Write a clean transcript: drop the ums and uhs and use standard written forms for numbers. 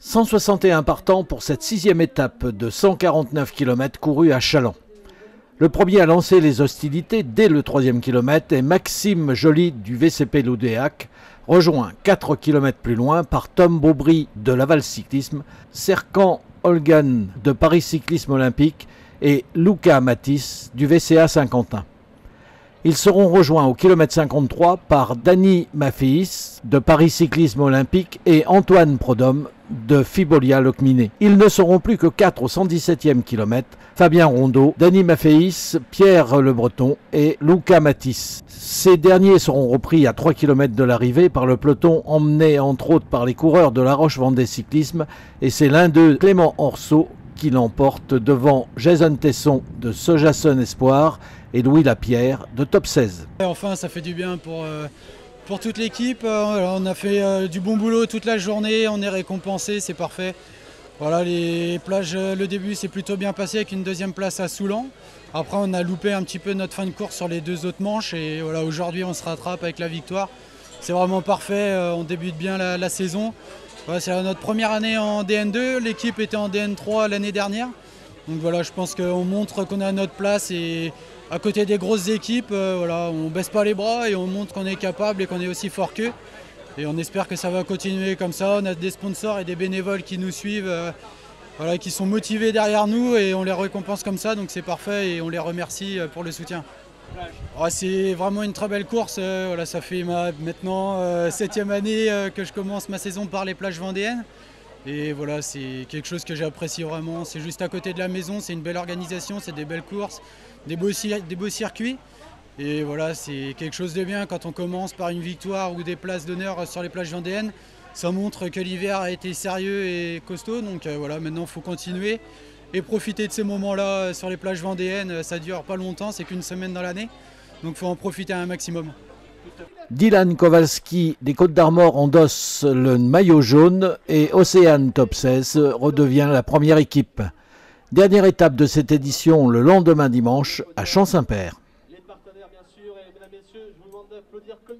161 partants pour cette 6e étape de 149 km courue à Challans. Le premier à lancer les hostilités dès le 3e kilomètre est Maxime Joly du VCP Loudéac, rejoint 4 km plus loin par Tom Beaubry de Laval Cyclisme, Serkan Olgan de Paris Cyclisme Olympique et Luca Matisse du VCA Saint-Quentin. Ils seront rejoints au kilomètre 53 par Dani Mafféis de Paris Cyclisme Olympique et Antoine Prodhomme de Fibolia-Locminé. Ils ne seront plus que 4 au 117e kilomètre, Fabien Rondeau, Dani Mafféis, Pierre Le Breton et Luca Matisse. Ces derniers seront repris à 3 km de l'arrivée par le peloton emmené entre autres par les coureurs de La Roche-Vendée Cyclisme, et c'est l'un d'eux, Clément Orso, qui l'emporte devant Jason Tesson de Sojason Espoir et Louis Lapierre de Top 16. Enfin, ça fait du bien pour toute l'équipe. On a fait du bon boulot toute la journée, on est récompensé, c'est parfait. Voilà, les plages, le début s'est plutôt bien passé avec une 2e place à Soulan. Après, on a loupé un petit peu notre fin de course sur les 2 autres manches et voilà, aujourd'hui on se rattrape avec la victoire. C'est vraiment parfait, on débute bien la saison. Voilà, c'est notre première année en DN2, l'équipe était en DN3 l'année dernière. Donc voilà, je pense qu'on montre qu'on est à notre place et à côté des grosses équipes, voilà, on ne baisse pas les bras et on montre qu'on est capable et qu'on est aussi fort qu'eux. Et on espère que ça va continuer comme ça. On a des sponsors et des bénévoles qui nous suivent, voilà, qui sont motivés derrière nous et on les récompense comme ça, donc c'est parfait et on les remercie pour le soutien. Oh, c'est vraiment une très belle course, voilà, ça fait maintenant 7e année que je commence ma saison par les plages vendéennes. Et voilà, c'est quelque chose que j'apprécie vraiment, c'est juste à côté de la maison, c'est une belle organisation, c'est des belles courses, des beaux circuits. Et voilà, c'est quelque chose de bien quand on commence par une victoire ou des places d'honneur sur les plages vendéennes. Ça montre que l'hiver a été sérieux et costaud, donc voilà, maintenant il faut continuer et profiter de ces moments-là sur les plages vendéennes. Ça dure pas longtemps, c'est qu'une semaine dans l'année, donc il faut en profiter un maximum. Dylan Kowalski des Côtes d'Armor endosse le maillot jaune et Océane Top 16 redevient la première équipe. Dernière étape de cette édition le lendemain dimanche à Champ-Saint-Père.